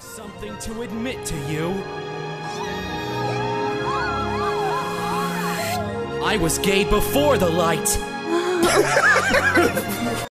Something to admit to you. I was gay before the light.